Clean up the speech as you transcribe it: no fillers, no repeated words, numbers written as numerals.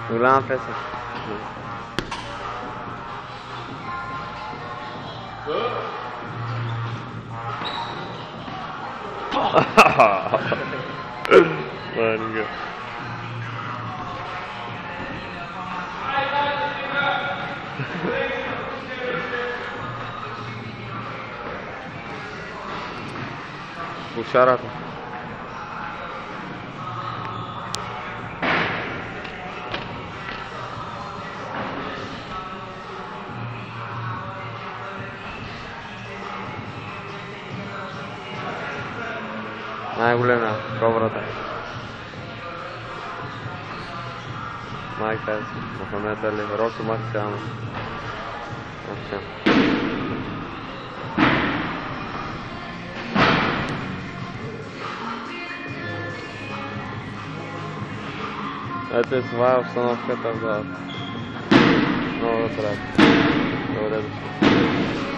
Голяма песен. Манга. Бушарата. Най-големия, кобрата. Майк Тайсон, Мохамед Али, Роки Марсиано. Ето това е обстановката в главата. Много добре. Добре дошли.